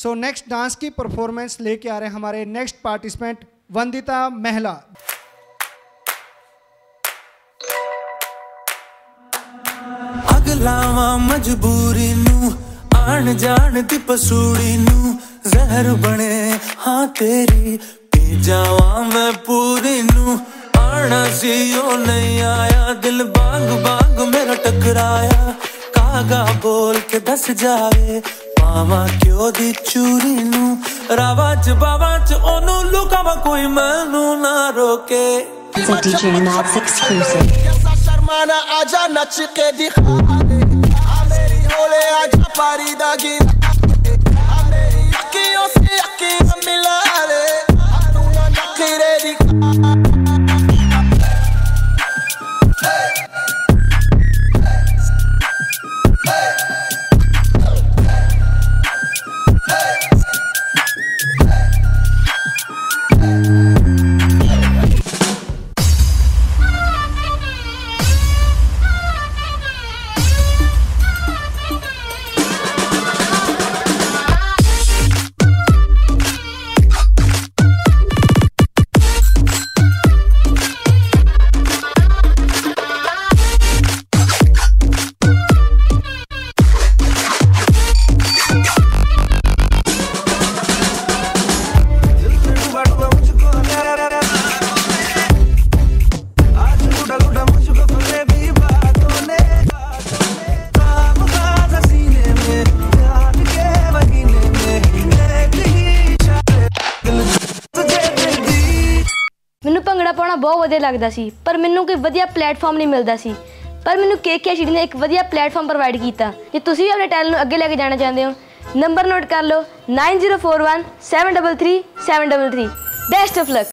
सो next dance की performance लेके आ रहे हैं हमारे नेक्स्ट पार्टिसिपेंट वंदिता महला। अगलावा मजबूरी नू आन जान दी पसूड़ी नू जहर बने हाँ तेरी पी जावा मैं पूरी नू आना सी ओ नहीं आया दिल बांग बांग मेरा टकराया कागा बोल के दस जावे पावा क्यों दी चूरी नू रावा च बावा च ओनू लुकावा कोई मैनू ना रोके। It's a DJ Max exclusive. शर्माना आजा नच के दिखा मेरी होले आजा पारी दागी मेरी अखियों से अखियां मिला ले तू ना नखरे दिखा। ਮੈਨੂੰ ਭੰਗੜਾ ਪਾਉਣਾ ਬਹੁਤ ਵਧੀਆ ਲੱਗਦਾ ਸੀ ਪਰ ਮੈਨੂੰ ਕੋਈ ਵਧੀਆ ਪਲੇਟਫਾਰਮ ਨਹੀਂ ਮਿਲਦਾ ਸੀ ਪਰ ਮੈਨੂੰ KKCD ਨੇ ਇੱਕ ਵਧੀਆ ਪਲੇਟਫਾਰਮ ਪ੍ਰੋਵਾਈਡ ਕੀਤਾ। ਜੇ ਤੁਸੀਂ ਵੀ ਆਪਣੇ ਟੈਲੈਂਟ ਨੂੰ ਅੱਗੇ ਲੈ ਕੇ ਜਾਣਾ ਚਾਹੁੰਦੇ ਹੋ ਨੰਬਰ ਨੋਟ ਕਰ ਲਓ 9041 733 733। Best of luck.